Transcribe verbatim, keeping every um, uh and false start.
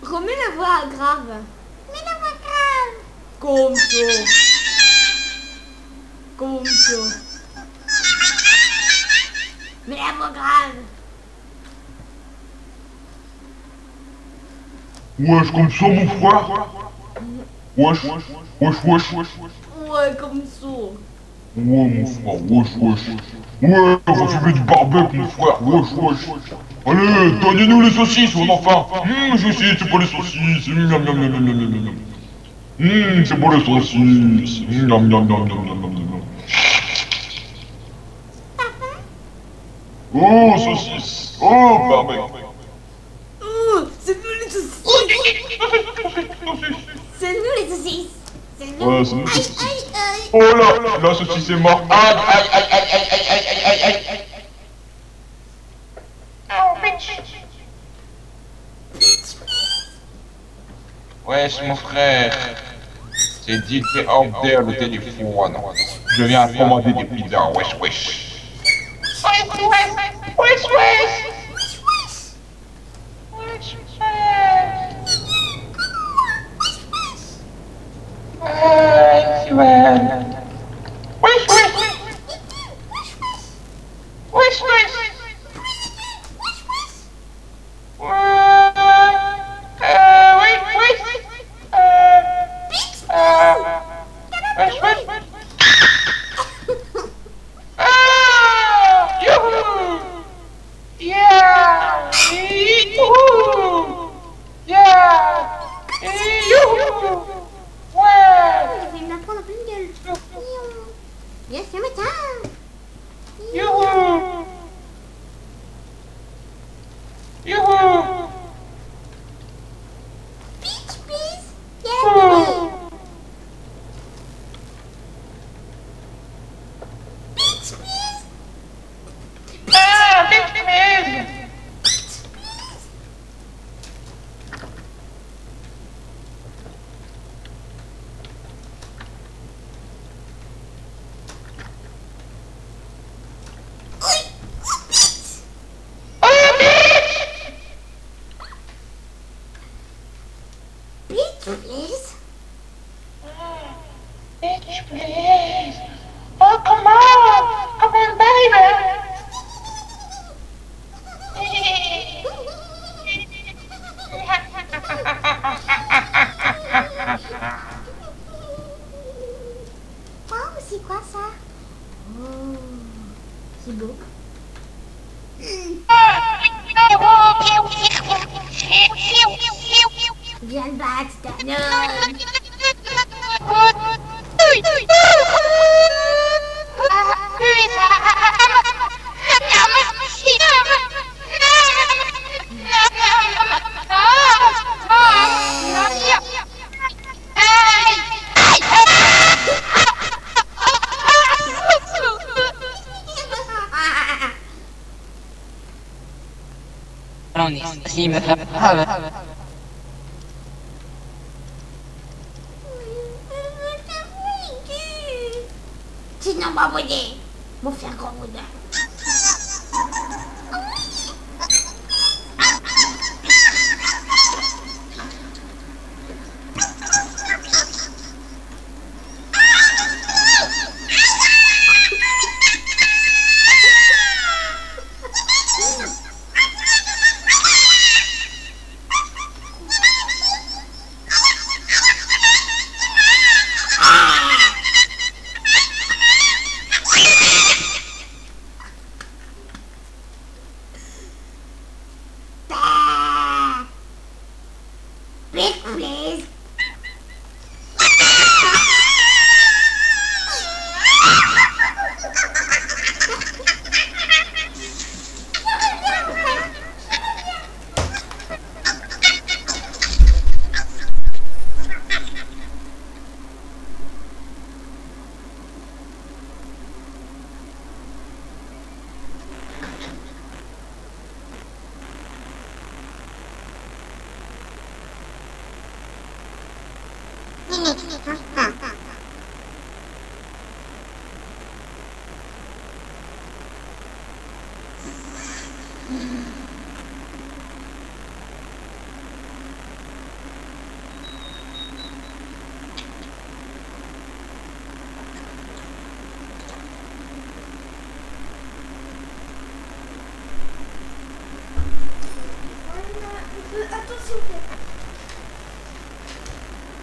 Remets la voix grave. Mets la voix grave. Comme ça. Comme ça. Mets la voix grave. Wesh, comme ça, mon frère. Wesh, wesh, wesh, wesh. Ouais, comme ça. Ouais, mon frère, wesh, wesh. Ouais, on va fumer du barbecue, mon frère, wesh, wesh. Allez, donnez-nous les saucisses, on en faim. Hum, les saucisses, c'est pas les saucisses. Hum, miam, miam, miam, miam, miam, miam, miam. Hum, c'est pas les saucisses. Hum, miam, miam, miam, miam, miam, miam, miam. Oh, saucisses. Oh, barbecue. Oh, c'est nous les saucisses. C'est nous les saucisses. C'est nous. Ouais, c'est nous les Aïe, saucisses. aïe, aïe. Oh là, la saucisse est morte. Aïe, aïe, aïe, aïe, aïe, aïe, aïe, aïe, aïe, aïe. Wesh mon frère, c'est dit que t'es out there le téléphone. Je viens commander des pizzas, wesh wesh. Wesh wesh, wesh wesh. Wesh wesh. Wesh wesh. Wesh wesh. Wesh wesh. Je vais me la prendre en pleine gueule. Yes, c'est matin. Youhou! Youhou! Peach, please. Yes, baby. Peach, please. Ah, bitch, please! Please. Bitch, please! Oh, come on! Come on, baby! Wow, c'est quoi ça? Oh, c'est beau. Viens le battre, Danone. Sinon, ma bonnet. Mon frère grand bonnet. Big please. s'il vous plaît.